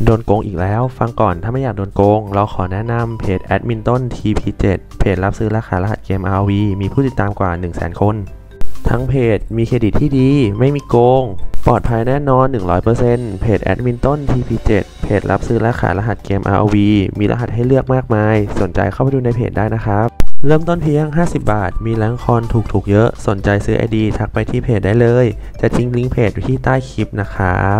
โดนโกงอีกแล้วฟังก่อนถ้าไม่อยากโดนโกงเราขอแนะนำเพจแอดมินต้น TP7 เพจรับซื้อและขายรหัสเกม RV มีผู้ติดตามกว่า 100,000 คนทั้งเพจมีเครดิตที่ดีไม่มีโกงปลอดภัยแน่นอน 100% เพจแอดมินต้น TP7 เพจรับซื้อและขายรหัสเกม RV มีรหัสให้เลือกมากมายสนใจเข้าไปดูในเพจได้นะครับเริ่มต้นเพียง50 บาทมีแรงคอนถูกเยอะสนใจซื้อ ID ทักไปที่เพจได้เลยจะทิ้งลิงก์เพจไว้ที่ใต้คลิปนะครับ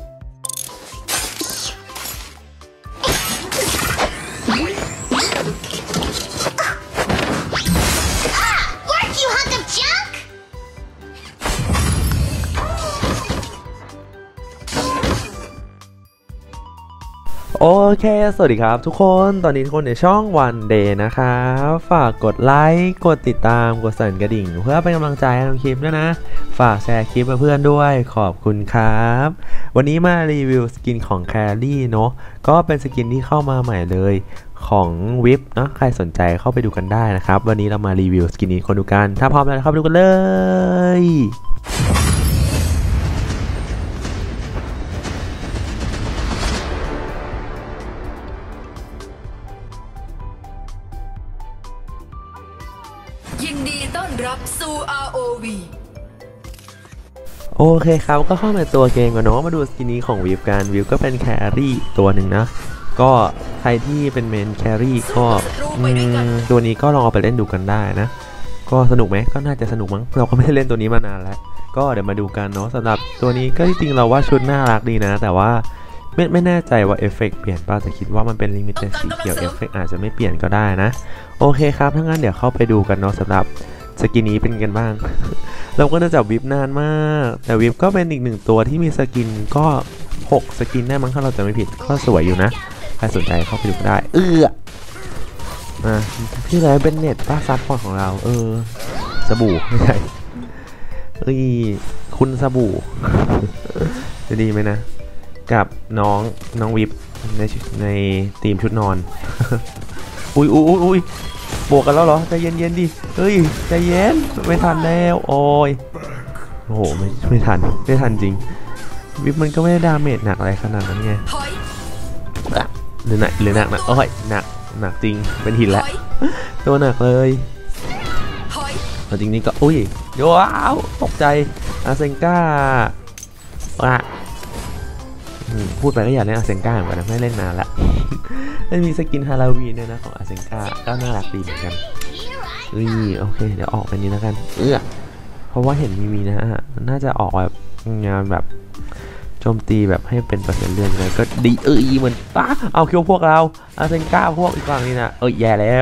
โอเคสวัสดีครับทุกคนตอนนี้ทุกคนในช่อง One Day นะครับฝากกดไลค์กดติดตามกดสั่นกระดิ่งเพื่อเป็นกำลังใจให้ทำคลิปด้วยนะฝากแชร์คลิปเพื่อนๆด้วยขอบคุณครับวันนี้มารีวิวสกินของแครี่เนาะก็เป็นสกินที่เข้ามาใหม่เลยของวิปนะใครสนใจเข้าไปดูกันได้นะครับวันนี้เรามารีวิวสกินนี้คนดูกันถ้าพร้อมแล้วเข้าไปดูกันเลยยินดีต้อนรับสู่ ROV โอเคครับก็เข้ามาตัวเกมกันเนาะมาดูสกินนี้ของวิวกันวิวก็เป็นแครี่ตัวหนึ่งนะก็ใครที่เป็นเมนแครี่ก็ตัวนี้ก็ลองเอาไปเล่นดูกันได้นะก็สนุกไหมก็น่าจะสนุกมั้งเราก็ไม่ได้เล่นตัวนี้มานานแล้วก็เดี๋ยวมาดูกันเนาะสำหรับตัวนี้ก็จริงๆเราว่าชุดน่ารักดีนะแต่ว่าไม่แน่ใจว่าเอฟเฟกต์เปลี่ยนป่ะแต่คิดว่ามันเป็นลิมิเต็ดสีเขียวเอฟเฟกต์อาจจะไม่เปลี่ยนก็ได้นะโอเคครับถ้างั้นเดี๋ยวเข้าไปดูกันเนาะสำหรับสกินนี้เป็นกันบ้าง เราก็น่าจะวิบนานมากแต่วิบก็เป็นอีกหนึ่งตัวที่มีสกินก็6สกินได้มั้งถ้าเราจะไม่ผิดก็สวยอยู่นะใครสนใจเข้าไปดูได้ที่ไหนเป็นเน็ตป้าซับพอร์ตของเราสบู่ไม่ใช่คุณสบู่จะดีไหมนะกับน้องวิบในทีมชุดนอน อุ้ยบวกกันแล้วเหรอใจเย็นดิเฮ้ยใจเย็นไม่ทันแล้วโอ้ยโอ้โหไม่ทันจริงวิบมันก็ไม่ได้ดาเมจหนักอะไรขนาดนั้นไงหรือหนักนะโอ้ยหนักจริงเป็นหินแล้วตัวหนักเลยจริงนี่ก็อุ้ยว้าวตกใจอาเซนก้าพูดไปก็อยากเล่นอาเซนก้าเหมือนกันนะไม่เล่นนานละไม่มีสกินฮาโลวีนด้วยนะของอาเซนก้าก็น่ารักดีเหมือนกันโอเคเดี๋ยวออกไปนี้แล้วกันเพราะว่าเห็นมีนะฮะน่าจะออกแบบงานแบบโจมตีแบบให้เป็นเปอร์เซ็นต์เลื่อนเลยก็ดีเหมือนป้าเอาคิวพวกเราอาเซนก้าพวกอีกฝั่งนี้นะแย่แล้ว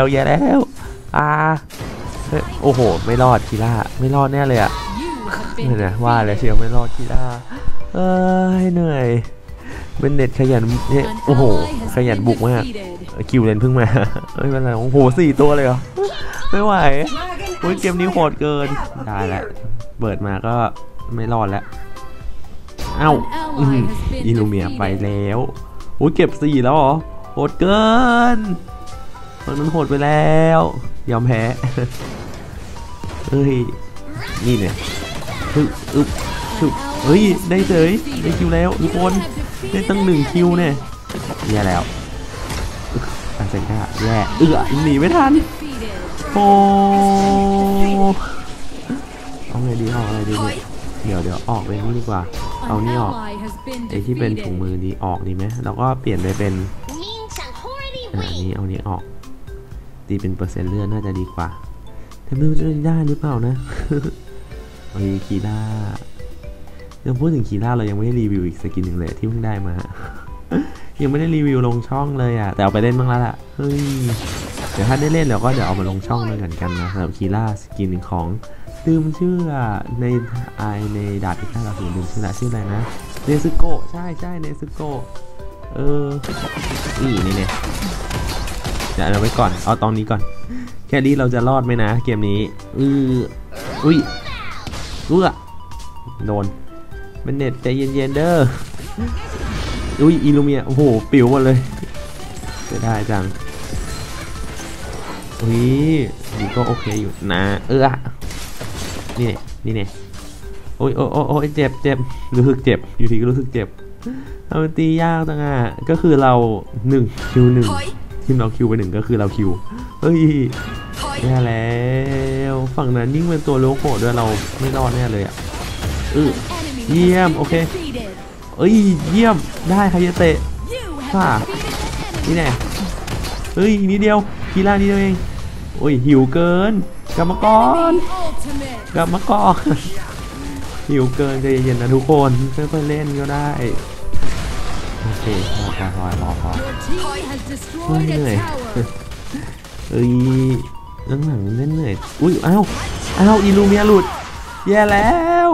โอ้โหไม่รอดคีล่าไม่รอดแน่เลยอ่ะเนี่ยว่าแล้วเชียวไม่รอดคีล่าเหนื่อยเป็นเน็ตขยันเนี่ยโอ้โหขยันบุกมากคิวเลนเพิ่งมาไม่เป็นไรโอ้โห4 ตัวเลยเหรอไม่ไหวเกมนี้โหดเกินได้แล้วเปิดมาก็ไม่รอดแล้วเอ้าอิลูเมียไปแล้วเก็บ4แล้วเหรอโหดเกินมันโหดไปแล้วยอมแพ้นี่เนี่ยได้เฉยได้คิวแล้วทุกคนได้ตั้ง1 คิวเนี่ยแย่แล้วอาเซนก้าแย่หนีไม่ทันเอาไงดีอะไรดีเนี่ยเดี๋ยวออกไปนี่ดีกว่าเอานี่ออกไอที่เป็นถุงมือดีออกดีไหมแล้วก็เปลี่ยนไปเป็นเอานี้ออกตีเป็นเปอร์เซ็นต์เลื่อนน่าจะดีกว่าแต่ไม่รู้จะได้หรือเปล่านะคีล่ายังพูดถึงคีล่าเรายังไม่ได้รีวิวอีกสกินหนึ่งเลยที่เพิ่งได้มา ยังไม่ได้รีวิวลงช่องเลยอ่ะแต่เอาไปเล่นบ้างแล้วล่ะเดี๋ยวถ้าได้เล่นแล้วก็เดี๋ยวเอามาลงช่องด้วยกันนะสำหรับคีล่าสกินของลืมชื่อในดาบพิฆาตอสูรลืมชื่ออะไรนะเนซึโกะใช่เนซึโกะนี่เนี่ยเดี๋ยวเราไว้ก่อนเอาตอนนี้ก่อนแค่นี้เราจะรอดไหมนะเกมนี้โดนเป็นเน็ตใจเย็นเด้ออิลูเมียโอ้โหปิ๋วหมดเลยจะได้จังดีก็โอเคอยู่นะนี่เนี่ยโอ้ยเจ็บรู้สึกเจ็บอยู่ทีก็รู้สึกเจ็บเอาตียากจังอ่ะก็คือเรา1คิว1ทีมเราคิวไป1ก็คือเราคิวเฮ้ยแย่แล้วฝั่งนั้นยิ่งเป็นตัวโลโก้ด้วยเราไม่รอดแน่เลยอ่ะเยี่ยมโอเคเอ้ยเยี่ยมได้ใครจะเตะค่ะนี่แน่เฮ้ยนิดเดียวกีฬานิดเดียวเองโอ้ยหิวเกินกลับมาก่อนหิวเกินใจเย็นๆนะทุกคนค่อยๆเล่นก็ได้โอเครอเฮ้ยเหนื่อยเอ้ยหลังเล่นเหนื่อยอุ้ยอ้าวอิลูเมียหลุดแย่แล้ว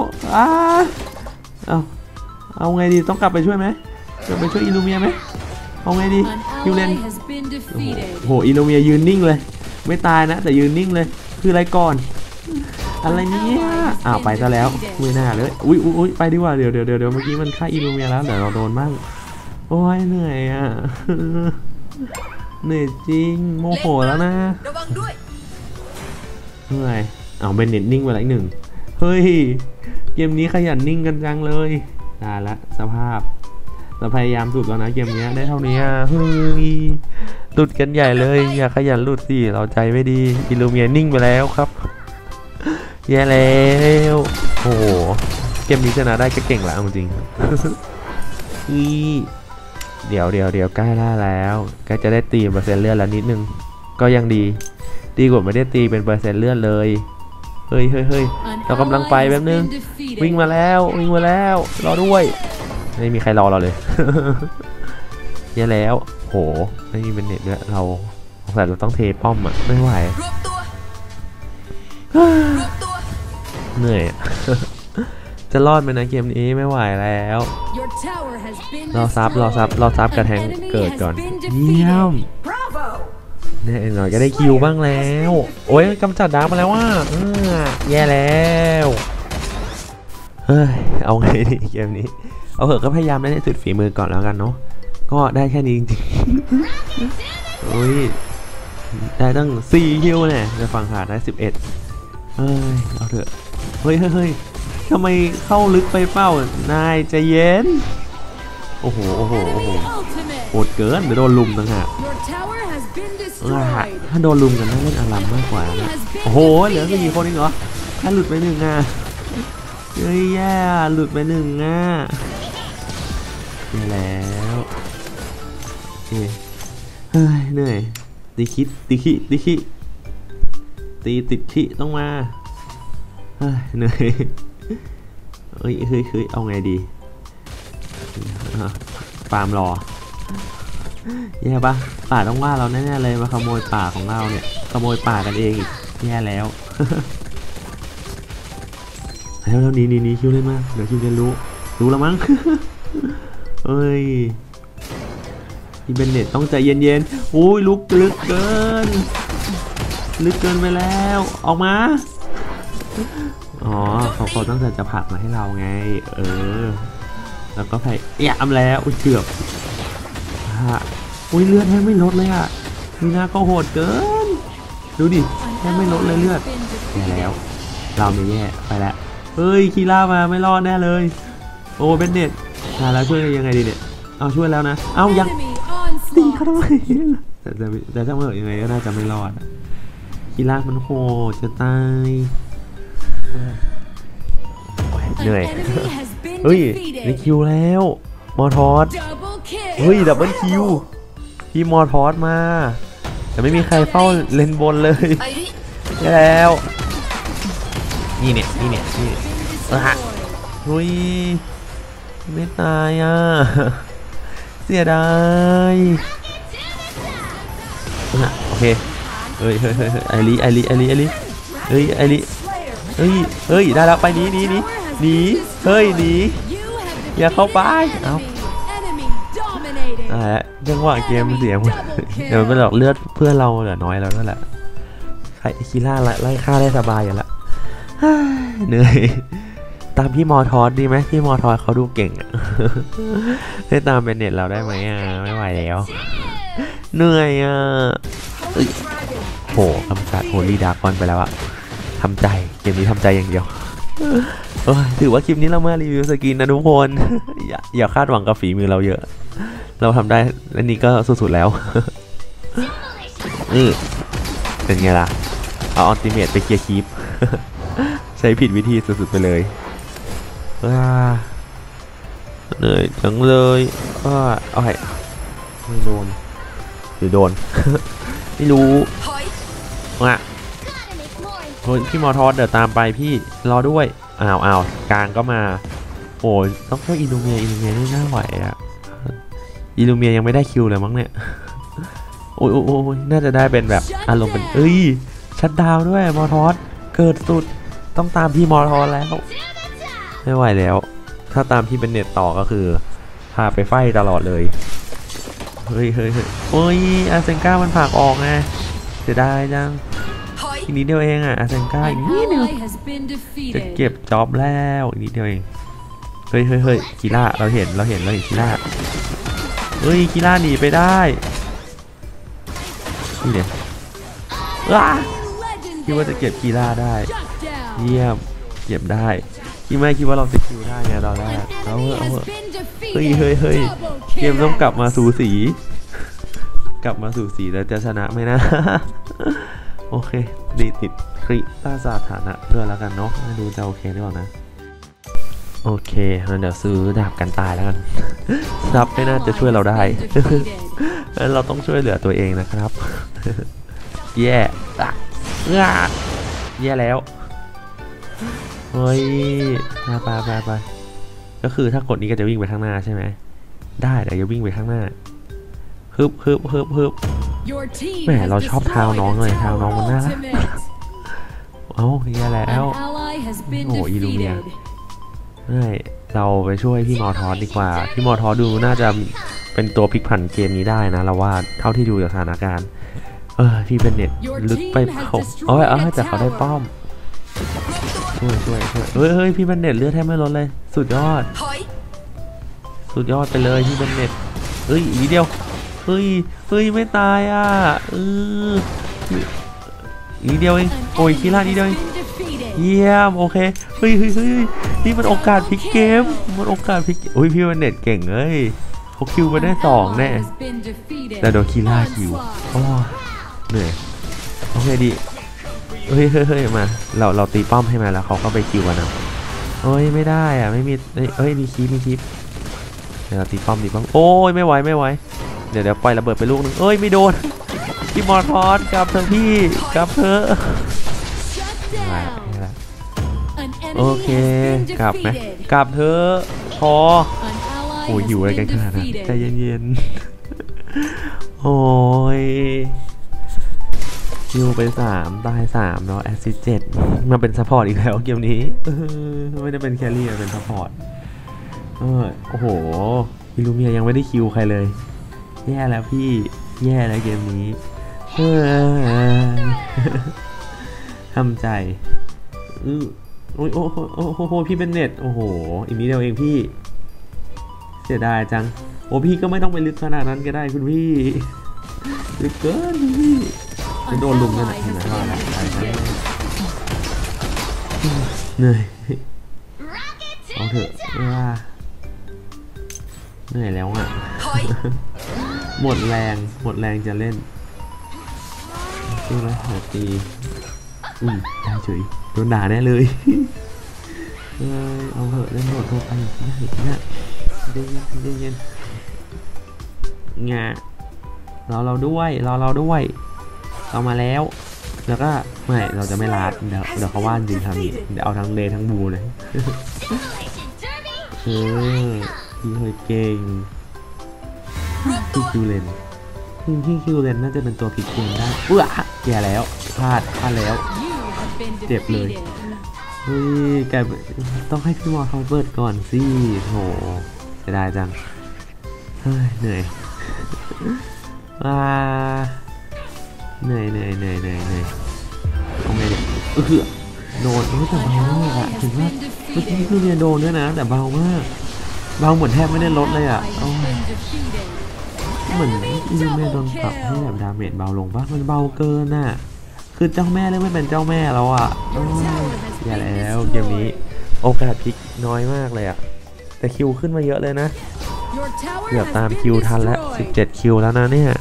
เอาไงดีต้องกลับไปช่วยไหมจะไปช่วยอิลูเมียไหมเอาไงดีคิวเลนโอ้โหอิลูเมียยืนนิ่งเลยไม่ตายนะแต่ยืนนิ่งเลยคืออะไรก่อนอะไรเนี่ยไปซะแล้วไม่น่าเลยอุ้ยไปดีกว่าเดี๋ยวเมื่อกี้มันฆ่าอิลูเมียแล้วเดี๋ยวเราโดนบ้างโอ้ยเหนื่อยอ่ะเหนื่อยจริงโมโหแล้วนะระวังด้วยเหนื่อยเบนเน็ตนิ่งไปแล้ว1เฮ้ยเกมนี้ขยันนิ่งกันจังเลยตายละสภาพเราพยายามสุดแล้วนะเกมนี้ได้เท่านี้เฮ้ยหลุดกันใหญ่เลยอย่าขยันหลุดสิเราใจไม่ดีอิลูเมียนิ่งไปแล้วครับแย่แล้วโอ้โหเกมนี้ชนะได้ก็เก่งแล้วจริงเดี๋ยวใกล้ล่าแล้วก็จะได้ตีเปอร์เซ็นต์เลือดแล้วนิดนึงก็ยังดีกว่าไม่ได้ตีเป็นเปอร์เซ็นต์เลือดเลยเฮ้ยเรากำลังไปแป๊บนึงวิ่งมาแล้วรอด้วยไม่มีใครรอเราเลยแย่แล้วโหไม่มีเป็นเน็ตด้วยเราต้องเทป้อมไม่ไหวเหนื่อยจะรอดไหมนะเกมนี้ไม่ไหวแล้วรอซับกระแทงเกิดก่อนเยี่ยมเนี่ยหน่อยก็ได้คิวบ้างแล้วโอ้ยกำจัดดาร์กมาแล้วว่าแย่แล้วเฮ้ยเอาไงดีเกมนี้เอาเหอะก็พยายามได้สุดฝีมือก่อนแล้วกันเนาะก็ได้แค่นี้จริงๆโอ้ยได้ตั้ง4คิวเนี่ยจะฟังขาดได้11เอาเถอะเฮ้ยทำไมเข้าลึกไปเป้านายใจเย็นโอ้โหโหดเกินเดี๋ยวโดนลุมต่างหากถ้าโดนลุมกันน่าเล่นอารมณ์มากกว่านะโอ้โหเหลือกี่คนเองเหรอถ้าหลุดไป1เฮ้ยแย่หลุดไป1แล้วเฮ้ยเหนื่อยตีคิตีติดขี้ต้องมาเหนื่อยเฮ้ยเอาไงดีฟาร์มรอแย่ปะป่าต้องว่าเราแน่ๆเลยมาขโมยป่าของเราเนี่ยขโมยป่ากันเองอีกแย่แล้วแล้วนี่คิวเล่นมากเดี๋ยวคิวเรียนรู้แล้วมั้งเอ้ยที่เป็นเน็ตต้องใจเย็นๆอุ้ยลึกเกินไปแล้วออกมาเขาตั้งใจจะผลักมาให้เราไงแล้วก็พยายามแล้วเกือบเลือดแทบไม่ลดเลยมีหน้าก็โหดเกินดูดิแทบไม่ลดเลยเลือดแย่แล้วเราไม่แย่ไปแล้วเฮ้ยคีร่ามาไม่รอดแน่เลยโอ้เป็นเน็ตแล้วช่วยยังไงดีเนี่ยเอาช่วยแล้วนะเอายังตีเขาทำไมแต่ถ้าเมื่อยังไงก็น่าจะไม่รอดคีร่ามันโหดจะตายเหนื่อยเฮ้ยนี่คิวแล้วมอทอสเฮ้ยดับเบิลคิวพี่มอทอสมาแต่ไม่มีใครเฝ้าเลนบนเลยแล้วนี่เนี่ยเฮ้ยไม่ตายเสียดายโอเคเฮ้ยไอริเฮ้ยได้แล้วไปหนีเฮ้ยหนีอย่าเข้าไปจังหวะเกมเสียหมดเดี๋ยวมันหลอกเลือดเพื่อนเราเหลือน้อยแล้วนั่นแหละใครคีร่าไล่ฆ่าได้สบายอย่างละเหนื่อยตามพี่มอทอสดีไหมพี่มอทอสเขาดูเก่งได้ตามเป็นเน็ตเราได้ไหมไม่ไหวแล้วเหนื่อยโหกำจัดโฮลี่ดาร์กอนไปแล้วทำใจเกมนี้ทำใจอย่างเดียวถือว่าคลิปนี้เรามารีวิวสกินนะทุกคน อย่าคาดหวังกับฝีมือเราเยอะ เราทำได้และนี่ก็สุดๆแล้ว เป็นไงล่ะเอาอัลติเมทไปเคลียร์คลิป ใช้ผิดวิธีสุดๆไปเลยเหนื่อยจังเลยเอาให้ไม่โดนหรือโดน ไม่รู้อ่ะโอ้ยพี่มอทอสเดี๋ยวตามไปพี่รอด้วยอ้าวกลางก็มาโอ้ยต้องเข้าอิลูเมียนี่น่าไหวอ่ะอิลูเมียยังไม่ได้คิวเลยมั้งเนี่ย โอ้ยน่าจะได้เป็นแบบอารมณ์เป็นชัดดาวด้วยมอทอสเกิดสุดต้องตามพี่มอทอสแล้วไม่ไหวแล้วถ้าตามพี่เป็นเน็ตต่อก็คือพาไปไฟตลอดเลยเฮ้ยโอ้ยอาเซนก้ามันผลักออกไงเสียดายจังอีกนิดเดียวเองอาเซนก้าอีกนิดเดียวจะเก็บจ็อบแล้วอีกนิดเดียวเองเฮ้ยกีล่าเราเห็นกีล่ากีล่าหนีไปได้นี่เนี่ยคิดว่าจะเก็บกีล่าได้เยี่ยมเก็บได้คิดว่าเราจะคิวได้ไงตอนแรกเอาเฮ้ยเกมต้องกลับมาสูสีแล้วจะชนะไหมนะ โอเคดีติดคริต้าสถานะด้วยแล้วกันเนาะดูจะโอเคหรือเปล่านะโอเคงั้นเดี๋ยวซื้อดาบกันตายแล้วกันซับไม่น่าจะช่วยเราได้ งั้นเราต้องช่วยเหลือตัวเองนะครับ แย่แล้วเฮ้ยไปก็คือถ้ากดนี้ก็จะวิ่งไปข้างหน้าใช่ไหมได้เดี๋ยวจะวิ่งไปข้างหน้าฮึบแหมเราชอบเท้าน้องเลยเท้าน้องมันน่ารักแย่แล้วโอ้อีลูเมียเราไปช่วยพี่มอทอสดีกว่าพี่มอทอสดูน่าจะเป็นตัวพลิกผันเกมนี้ได้นะเราว่าเท่าที่ดูจากสถานการณ์พี่เป็นเน็ตลึกไปผมแต่เขาได้ป้อมช่วยเฮ้ยพี่เป็นเน็ตเลือดแทบไม่ลดเลยสุดยอดไปเลยพี่เป็นเน็ตอีกนิดเดียวเฮ้ยไม่ตายอีกนิดเดียวเองโอ้ยคีร่านิดเดียวเองเยี่ยมโอเคเฮ้ยนี่มันโอกาสพลิกเกมพี่เป็นเน็ตเก่งเขาคิวไปได้2แน่แต่โดนคีร่าคิวเหนื่อยโอเคดีเฮ้ยมาเราตีป้อมให้มาแล้วเขาก็ไปคิวกันนะไม่ได้ไม่มีมีคลิปเดี๋ยวตีป้อมโอ้ยไม่ไหวเดี๋ยวปล่อยระเบิดไปลูกนึงไม่โดนพี่มอทอสกลับเถอะพี่กลับเถอะโอเคกลับไหมกลับเถอะพอหิวอะไรกันขนาดนั้นใจเย็นๆคิวไป3ตาย3เนาะแอสซิสต์7มาเป็นซัพพอร์ตอีกแล้วเกมนี้ไม่ได้เป็นแครี่เป็นซัพพอร์ตโอ้โหอิลูเมียยังไม่ได้คิวใครเลยแย่แล้วพี่แย่แล้วเกมนี้ทำใจโอ้พี่เป็นเน็ตโอ้โหอีกนิดเดียวเองพี่เสียดายจังพี่ก็ไม่ต้องไปลึกขนาดนั้นก็ได้คุณพี่ลึกเกินพี่จะโดนลุมนั่นแหละเหนื่อยเอาเถอะเหนื่อยแล้วหมดแรงจะเล่นไหมหัวตีได้เฉยโดนด่าแน่เลยเอาเถอะเล่นโหดทั่วไปเนี่ยเย็นงะเราด้วยเอามาแล้วก็ไม่เราจะไม่ลาดเดี๋ยวเขาว่าจริงทำนี้เดี๋ยวเอาทั้งเลทั้งบูเลยพี่เคยเก่งพี่คิวเลนน่าจะเป็นตัวพลิกเกมได้แย่แล้วพลาดแล้วเจ็บเลยแกต้องให้พี่มอทอสเปิดก่อนสิโหจะได้จังเหนื่อยเหนื่อยเอาไงเนี่ยโดนแต่เบามากถึงว่าเมื่อกี้คือเรียนโดนด้วยนะแต่เบามากเหมือนแทบไม่ได้ลดเลยเหมือนอิลูเมียโดนปรับให้แบบดาเมจเบาลงป่ะมันเบาเกินคือเจ้าแม่เริ่มไม่เป็นเจ้าแม่แล้วอ่ะอย่าแล้วเกมนี้โอกาสพลิกน้อยมากเลยอ่ะแต่คิวขึ้นมาเยอะเลยนะเกือบตามคิวทันแล้ว17คิวแล้วนะเนี่ย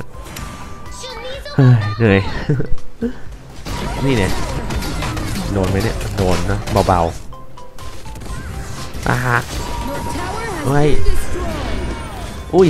เหนื่อย นี่เนี่ยโดนไหมเนี่ยโดนนะเบาๆเฮ้ยอุ้ย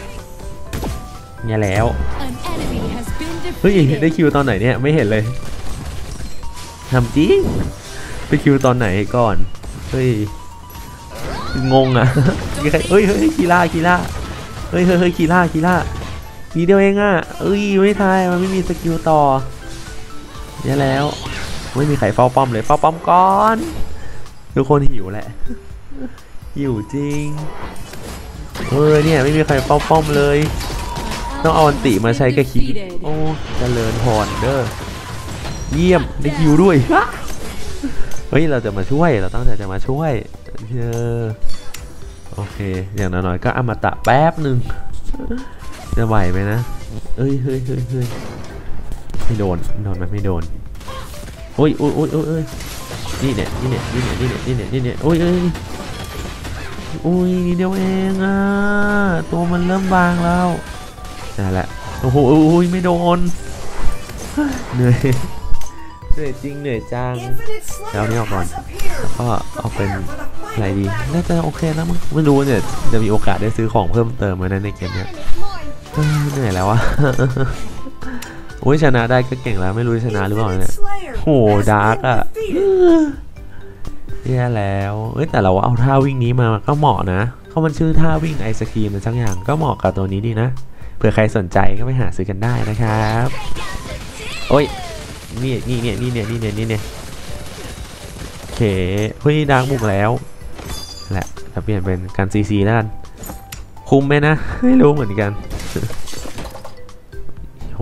เนี่ยแล้วเฮ้ยได้คิวตอนไหนเนี่ยไม่เห็นเลยทำจริงไปคิวตอนไหนก่อนเฮ้ยงงอ่ะเฮ้ยคีล่าเฮ้ยคีล่าทีเดียวเองอ่ะไม่ทายมันไม่มีสกิลต่อเนี่ยแล้วไม่มีใครเฝ้าป้อมเลยเฝ้าป้อมก่อนทุกคนหิวแหละหิวจริงเนี่ยไม่มีใครเฝ้าป้อมเลยต้องเอาอันติมาใช้กับคีโอ้เจริญพรเด้อเยี่ยมได้คิวด้วยเฮ้ยเราจะมาช่วยเราตั้งใจจะมาช่วยโอเคอย่างน้อยๆก็อมตะแป๊บหนึ่งจะไหวไหมนะเฮ้ยไม่โดนไหมไม่โดนโอ้ยนี่เนี่ยโอ้ยเดี๋ยวเองอ่ะตัวมันเริ่มบางแล้วนั่นแหละโอ้โหไม่โดนเหนื่อยจริงเหนื่อยจังแล้วนี่ออกก่อนแล้วก็เอาเป็นอะไรดีน่าจะโอเคแล้วมั้งไม่รู้เนี่ยจะมีโอกาสได้ซื้อของเพิ่มเติมมาในเกมเนี้ยเหนื่อยแล้วอะโอ้ยชนะได้ก็เก่งแล้วไม่รู้ชนะหรือเปล่าเนี่ยโหดาร์กอะแย่แล้วแต่เราเอาท่าวิ่งนี้มาก็เหมาะนะเขามันชื่อท่าวิ่งไอศครีมมันสักอย่างก็เหมาะกับตัวนี้ดีนะเผื่อใครสนใจก็ไปหาซื้อกันได้นะครับโอ้ยนี่โอเคเฮ้ยดาร์กบุกแล้วแหละจะเปลี่ยนเป็นการซีแล้วกันคุ้มไหมนะไม่รู้เหมือนกันโห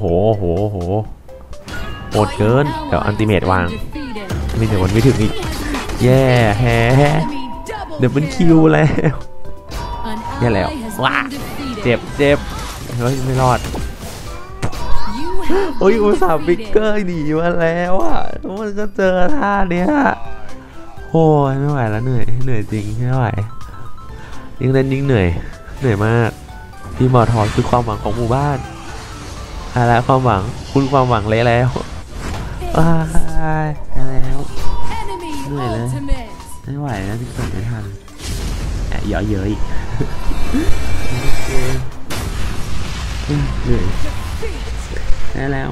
โหดเกินเดี๋ยวอันติเมตวางไม่ถึงวันไม่ถึงอีกแย่แฮเดี๋ยวเป็นคิวแล้วแย่แล้วว้าเจ็บเฮ้ยไม่รอดอุตส่าห์บิ๊กเกอร์หนีมาแล้วอ่ะมันก็เจอท่าเนี้ยโอ้ยไม่ไหวแล้วเหนื่อยจริงไม่ไหวยิ่งเล่นยิ่งเหนื่อยมากพี่หมอทอคือความหวังของหมู่บ้านอะไรความหวังคุณความหวังเละแล้วแล้วเหนื่อยเลยไม่ไหวแล้วที่เกิดไม่ทันเยอะอีกเหนื่อยแล้ว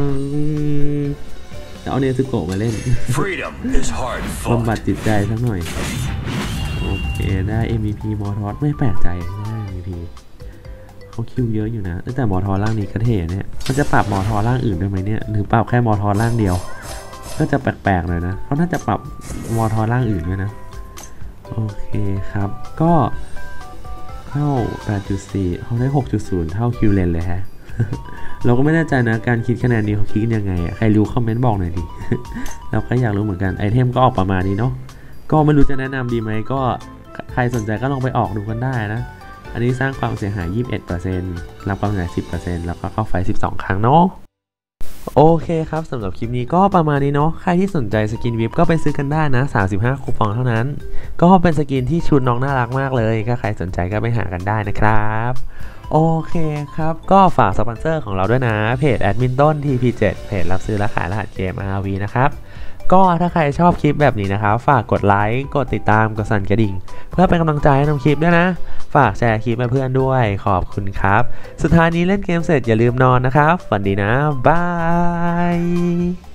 จะเอาเนซึโกะมาเล่นบำบัดจิตใจสักหน่อยโอเคได้ MVP มอทอสไม่แปลกใจได้ MVP เขาคิวเยอะอยู่นะแต่มอทอร่างนี้ก็เท่เนี่ยเขาจะปรับมอทอร่างอื่นได้ไหมเนี่ยหรือปรับแค่มอทอร่างเดียวก็จะแปลกๆหน่อยนะเขาน่าจะปรับมอทอร่างอื่นด้วยนะโอเคครับก็เข้า 8.4 เขาได้ 6.0 เท่าคิวเลนเลยฮะ เราก็ไม่แน่ใจนะการคิดคะแนนนี้เขาคิดยังไงใครรู้คอมเมนต์บอกหน่อยดิ เราก็อยากรู้เหมือนกันไอเทมก็ออกประมาณนี้เนาะก็ไม่รู้จะแนะนำดีไหมก็ใครสนใจก็ลองไปออกดูกันได้นะอันนี้สร้างความเสียหาย 21% รับความเสียหาย 10% แล้วก็เข้าไฟ 12 ครั้งเนาะโอเคครับสำหรับคลิปนี้ก็ประมาณนี้เนาะใครที่สนใจสกินวิปก็ไปซื้อกันได้นะ35คูปองเท่านั้นก็เป็นสกินที่ชุดน้องน่ารักมากเลยถ้าใครสนใจก็ไปหากันได้นะครับโอเคครับก็ฝากสปอนเซอร์ของเราด้วยนะเพจแอดมินต้น TP7 เพจรับซื้อและขายรหัสเกม RV นะครับก็ถ้าใครชอบคลิปแบบนี้นะครับฝากกดไลค์กดติดตามกดสั่นกระดิ่งเพื่อเป็นกำลังใจให้ทำคลิปด้วยนะฝากแชร์คลิปให้เพื่อนด้วยขอบคุณครับสุดท้ายนี้เล่นเกมเสร็จอย่าลืมนอนนะครับฝันดีนะบาย